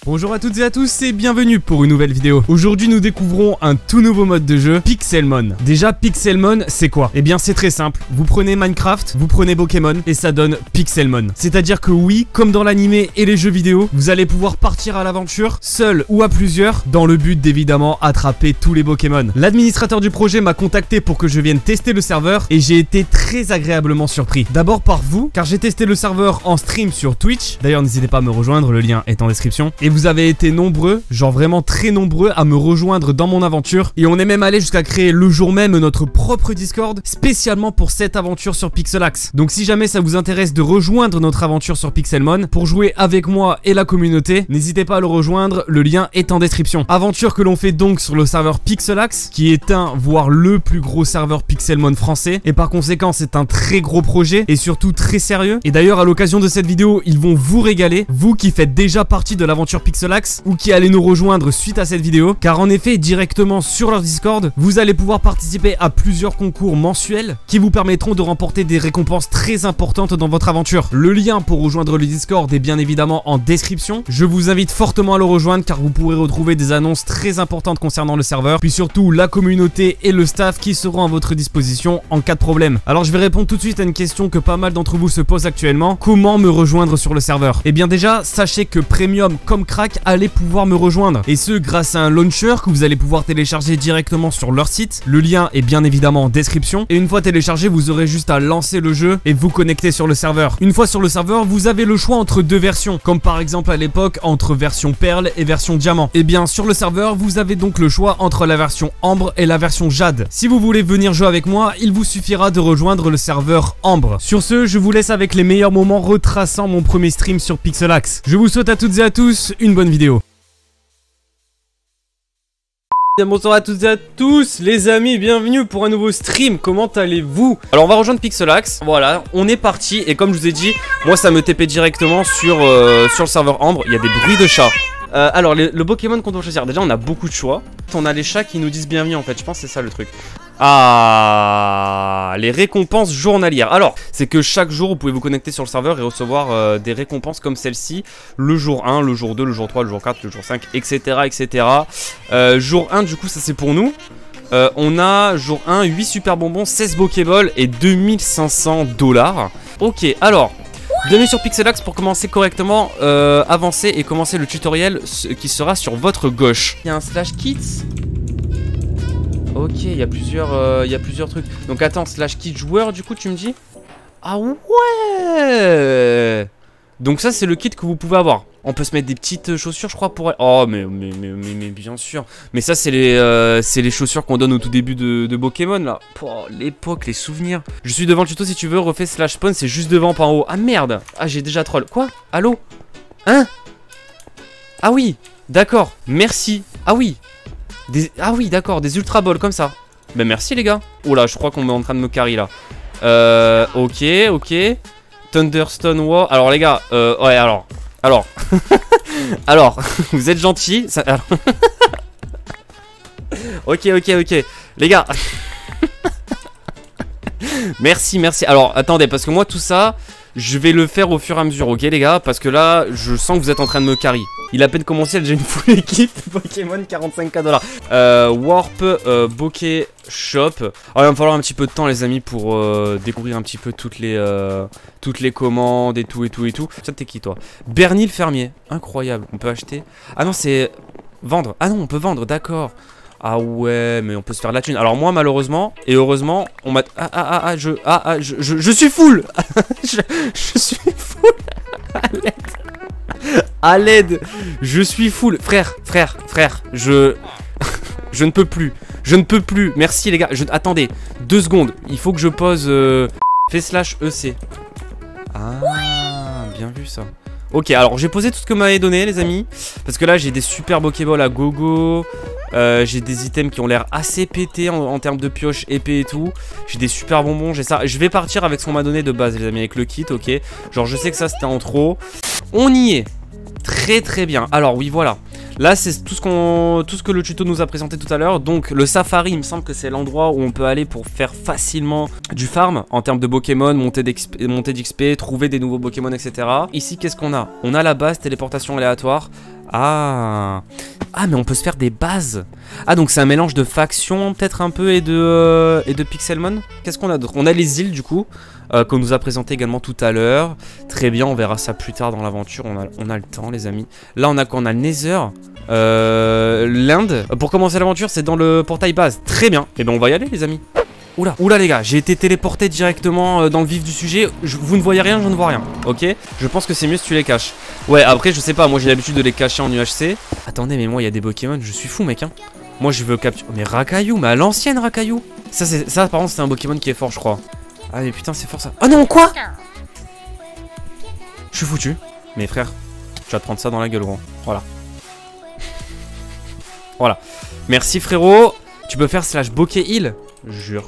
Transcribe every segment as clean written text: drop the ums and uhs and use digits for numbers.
Bonjour à toutes et à tous et bienvenue pour une nouvelle vidéo. Aujourd'hui nous découvrons un tout nouveau mode de jeu, Pixelmon. Déjà Pixelmon c'est quoi? Eh bien c'est très simple, vous prenez Minecraft, vous prenez Pokémon et ça donne Pixelmon. C'est à dire que oui, comme dans l'animé et les jeux vidéo, vous allez pouvoir partir à l'aventure, seul ou à plusieurs, dans le but d'évidemment attraper tous les Pokémon. L'administrateur du projet m'a contacté pour que je vienne tester le serveur et j'ai été très agréablement surpris. D'abord par vous, car j'ai testé le serveur en stream sur Twitch. D'ailleurs n'hésitez pas à me rejoindre, le lien est en description. Et vous avez été nombreux, genre vraiment très nombreux à me rejoindre dans mon aventure. Et on est même allé jusqu'à créer le jour même notre propre Discord spécialement pour cette aventure sur Pixelax. Donc si jamais ça vous intéresse de rejoindre notre aventure sur Pixelmon pour jouer avec moi et la communauté, n'hésitez pas à le rejoindre, le lien est en description. Aventure que l'on fait donc sur le serveur Pixelax, qui est un, voire le plus gros serveur Pixelmon français. Et par conséquent c'est un très gros projet et surtout très sérieux. Et d'ailleurs à l'occasion de cette vidéo, ils vont vous régaler, vous qui faites déjà partie de l'aventure Pixelax ou qui allez nous rejoindre suite à cette vidéo, car en effet directement sur leur Discord vous allez pouvoir participer à plusieurs concours mensuels qui vous permettront de remporter des récompenses très importantes dans votre aventure. Le lien pour rejoindre le Discord est bien évidemment en description. Je vous invite fortement à le rejoindre car vous pourrez retrouver des annonces très importantes concernant le serveur, puis surtout la communauté et le staff qui seront à votre disposition en cas de problème. Alors je vais répondre tout de suite à une question que pas mal d'entre vous se posent actuellement: comment me rejoindre sur le serveur? Et bien déjà sachez que Premium comme Crack allez pouvoir me rejoindre, et ce grâce à un launcher que vous allez pouvoir télécharger directement sur leur site. Le lien est bien évidemment en description, et une fois téléchargé vous aurez juste à lancer le jeu et vous connecter sur le serveur. Une fois sur le serveur vous avez le choix entre deux versions, comme par exemple à l'époque entre version perle et version diamant. Et bien sur le serveur vous avez donc le choix entre la version ambre et la version jade. Si vous voulez venir jouer avec moi, il vous suffira de rejoindre le serveur ambre. Sur ce, je vous laisse avec les meilleurs moments retraçant mon premier stream sur Pixelax. Je vous souhaite à toutes et à tous une bonne vidéo. Bonsoir à toutes et à tous les amis, bienvenue pour un nouveau stream. Comment allez-vous? Alors on va rejoindre Pixelax, voilà, on est parti. Et comme je vous ai dit, moi ça me TP directement sur le serveur ambre. Il y a des bruits de chats. Alors le Pokémon qu'on doit choisir, déjà on a beaucoup de choix. On a les chats qui nous disent bienvenue en fait, je pense que c'est ça le truc. Ah, les récompenses journalières. Alors, c'est que chaque jour, vous pouvez vous connecter sur le serveur et recevoir des récompenses comme celle-ci. Le jour 1, le jour 2, le jour 3, le jour 4, le jour 5, etc. etc. Jour 1, du coup, ça c'est pour nous. On a, jour 1, 8 super bonbons, 16 Pokéballs et 2500 $. Ok, alors... bienvenue sur Pixelax pour commencer correctement, avancer et commencer le tutoriel qui sera sur votre gauche. Il y a un slash kits. Ok, il y a plusieurs trucs. Donc attends, slash kit joueur du coup tu me dis? Ah ouais. Donc ça c'est le kit que vous pouvez avoir. On peut se mettre des petites chaussures je crois pour... oh mais bien sûr. Mais ça c'est les chaussures qu'on donne au tout début de Pokémon là. Oh, l'époque, les souvenirs. Je suis devant le tuto si tu veux, refais slash spawn, c'est juste devant pas en haut. Ah merde. Ah j'ai déjà troll. Quoi? Allô? Hein? Ah oui. D'accord, merci. Ah oui. Ah oui d'accord, des ultra balls comme ça. Ben merci les gars. Oh là je crois qu'on est en train de me carry là. Ok. Thunderstone War. Alors les gars, ouais alors alors, vous êtes gentils ça... alors... ok les gars. Merci. Alors attendez, parce que moi tout ça je vais le faire au fur et à mesure, ok les gars? Parce que là je sens que vous êtes en train de me carry. Il a à peine commencé, il a déjà une full équipe Pokémon, 45k $. Warp Bokeh Shop. Alors il va me falloir un petit peu de temps les amis pour découvrir un petit peu toutes les commandes et tout. Ça t'es qui toi? Bernie le fermier, incroyable. On peut acheter. Ah non c'est vendre. Ah non on peut vendre, d'accord. Ah ouais mais on peut se faire de la thune. Alors moi malheureusement et heureusement on m'a... je suis full. je suis full. À l'aide. Je suis full. Frère. Je ne peux plus. Merci les gars. Attendez 2 secondes. Il faut que je pose fais slash EC. Ah bien vu ça. Ok alors j'ai posé tout ce que m'avait donné les amis. Parce que là j'ai des super Pokéballs à gogo. J'ai des items qui ont l'air assez pétés en termes de pioche, épée et tout. J'ai des super bonbons, j'ai ça. Je vais partir avec ce qu'on m'a donné de base les amis, avec le kit, ok. Genre je sais que ça c'était en trop. On y est. Très bien. Alors oui voilà. Là c'est tout ce que le tuto nous a présenté tout à l'heure. Donc le safari il me semble que c'est l'endroit où on peut aller pour faire facilement du farm en termes de Pokémon, monter d'XP, trouver des nouveaux Pokémon etc. Ici qu'est-ce qu'on a? On a la base téléportation aléatoire Ah. Ah, mais on peut se faire des bases. Ah, donc c'est un mélange de factions, peut-être un peu, et de Pixelmon. Qu'est-ce qu'on a d'autre? On a les îles, du coup, qu'on nous a présenté également tout à l'heure. Très bien, on verra ça plus tard dans l'aventure. On a le temps, les amis. Là, on a quoi? On a le Nether. L'Inde. Pour commencer l'aventure, c'est dans le portail base. Très bien. Et ben, on va y aller, les amis. Oula, oula les gars, j'ai été téléporté directement dans le vif du sujet. Vous ne voyez rien, je ne vois rien. Ok, je pense que c'est mieux si tu les caches. Ouais, après je sais pas, moi j'ai l'habitude de les cacher en UHC. Attendez, mais moi il y a des Pokémon, je suis fou mec hein. Moi je veux capturer... Mais Rakaillou, mais à l'ancienne Rakaillou. Ça par contre c'est un Pokémon qui est fort je crois. Ah mais putain c'est fort ça. Oh non quoi? Je suis foutu. Mais frère, tu vas te prendre ça dans la gueule gros. Voilà. Voilà. Merci frérot. Tu peux faire slash bokeh heal. Jure.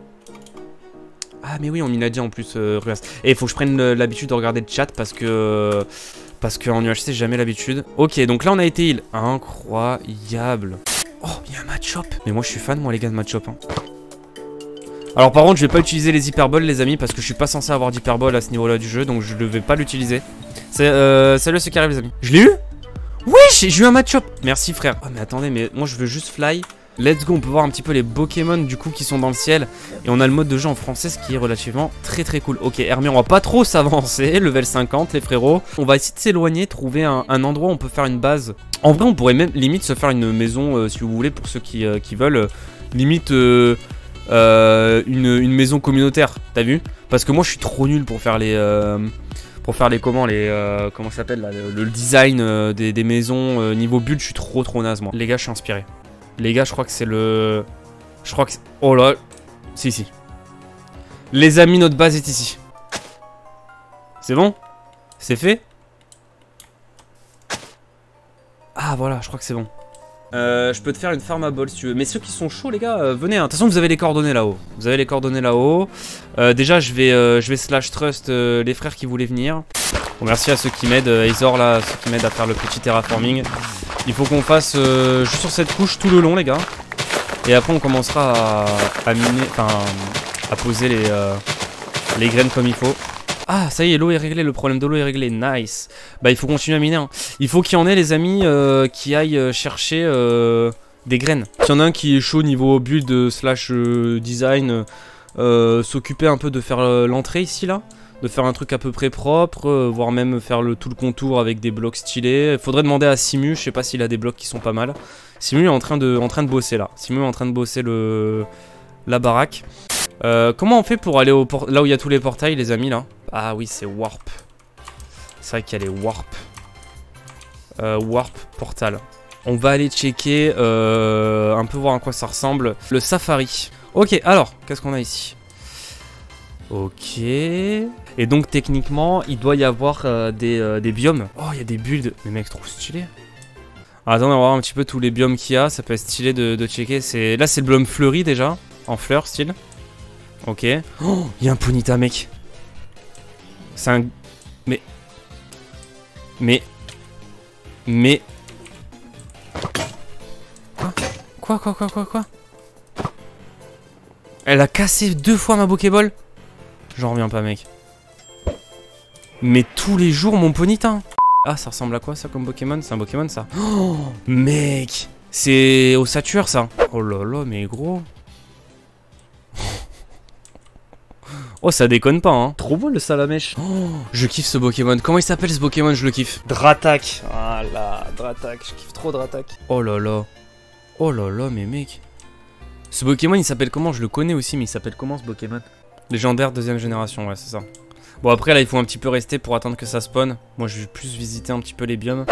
Ah mais oui on m'y l'a dit en plus Ruas. Et il faut que je prenne l'habitude de regarder le chat parce que en UHC j'ai jamais l'habitude. Ok donc là on a été heal. Incroyable. Oh il y a un match-up. Mais moi je suis fan moi les gars de match-up hein. Alors par contre je vais pas utiliser les hyperboles les amis parce que je suis pas censé avoir d'hyperbole à ce niveau là du jeu. Donc je ne vais pas l'utiliser. Salut à ceux qui arrivent les amis. Je l'ai eu. Oui j'ai eu un match-up. Merci frère. Oh mais attendez mais moi je veux juste fly. Let's go, on peut voir un petit peu les Pokémon du coup qui sont dans le ciel. Et on a le mode de jeu en français, ce qui est relativement très cool. Ok, Hermé, on va pas trop s'avancer. Level 50, les frérots. On va essayer de s'éloigner, trouver un endroit où on peut faire une base. En vrai, on pourrait même limite se faire une maison, si vous voulez, pour ceux qui veulent. Limite une maison communautaire, t'as vu? Parce que moi, je suis trop nul pour faire les... comment ça s'appelle là, le design des maisons niveau build, je suis trop naze moi. Les gars, je suis inspiré. Les gars, je crois que c'est le... Je crois que c'est... Oh là... Si. Les amis, notre base est ici. C'est bon? C'est fait? Ah, voilà, je crois que c'est bon. Je peux te faire une farm à bol si tu veux. Mais ceux qui sont chauds, les gars, venez. De toute façon, vous avez les coordonnées là-haut. Vous avez les coordonnées là-haut. Déjà, je vais slash trust les frères qui voulaient venir. Bon, merci à ceux qui m'aident. Ezor, là, ceux qui m'aident à faire le petit terraforming. Il faut qu'on fasse juste sur cette couche tout le long, les gars. Et après, on commencera à miner, enfin, à poser les graines comme il faut. Ah, ça y est, l'eau est réglée, le problème de l'eau est réglé. Nice. Bah, il faut continuer à miner. Hein. Il faut qu'il y en ait, les amis, qui aillent chercher des graines. S'il y en a un qui est chaud niveau build slash design, s'occuper un peu de faire l'entrée ici, là. De faire un truc à peu près propre, voire même faire tout le contour avec des blocs stylés. Faudrait demander à Simu, je sais pas s'il a des blocs qui sont pas mal. Simu est en train de bosser là. Simu est en train de bosser la baraque. Comment on fait pour aller là où il y a tous les portails les amis là? Ah oui c'est warp. C'est vrai qu'il y a les warp. Warp portal. On va aller checker, un peu voir à quoi ça ressemble. Le safari. Ok alors, qu'est-ce qu'on a ici? Ok. Et donc techniquement, il doit y avoir des biomes. Oh, il y a des builds. Mais mec, trop stylé. Alors, attendez, on va voir un petit peu tous les biomes qu'il y a. Ça peut être stylé de checker. Là, c'est le biome fleuri déjà. En fleurs, style. Ok. Oh, il y a un Ponyta, mec. C'est un... Mais... Quoi? Elle a cassé 2 fois ma Pokéball. J'en reviens pas mec. Mais tous les jours mon Ponyta. Ah ça ressemble à quoi ça comme Pokémon? C'est un Pokémon ça? Oh mec. C'est au Sature ça. Oh là là mais gros. Oh ça déconne pas hein. Trop beau le Salamèche. Oh, je kiffe ce Pokémon. Comment il s'appelle ce Pokémon? Je le kiffe. Dratak. Voilà Dratak. Je kiffe trop Dratak. Oh là là. Oh là là mais mec. Ce Pokémon il s'appelle comment? Je le connais aussi mais il s'appelle comment ce Pokémon? Légendaire deuxième génération, ouais, c'est ça. Bon, après, là, il faut un petit peu rester pour attendre que ça spawn. Moi, je vais plus visiter un petit peu les biomes.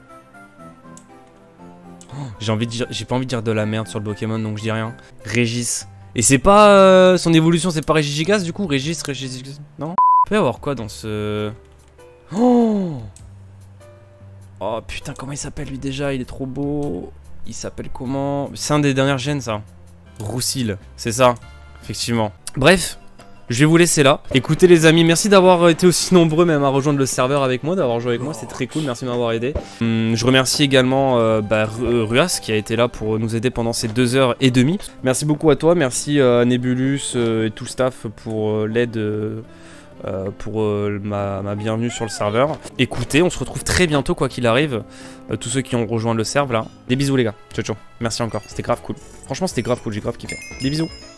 Oh, j'ai pas envie de dire de la merde sur le Pokémon, donc je dis rien. Régis. Et c'est pas... son évolution, c'est pas Regigigas, du coup? Régis... Non? Il peut y avoir quoi dans ce... Oh putain, comment il s'appelle, lui, déjà? Il est trop beau. Il s'appelle comment? C'est un des dernières gènes, ça. Roussil, c'est ça. Effectivement. Bref. Je vais vous laisser là. Écoutez les amis, merci d'avoir été aussi nombreux même à rejoindre le serveur avec moi, d'avoir joué avec moi, c'est très cool, merci de m'avoir aidé. Je remercie également Ruas qui a été là pour nous aider pendant ces 2h30. Merci beaucoup à toi, merci à Nebulus et tout le staff pour l'aide pour ma bienvenue sur le serveur. Écoutez, on se retrouve très bientôt quoi qu'il arrive. Tous ceux qui ont rejoint le serve là. Des bisous les gars. Ciao ciao. Merci encore. C'était grave cool. Franchement c'était grave cool, j'ai grave kiffé. Des bisous.